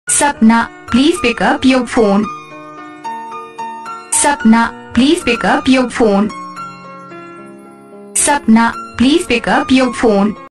Sapna, please pick up your phone. Sapna, please pick up your phone. Sapna, please pick up your phone.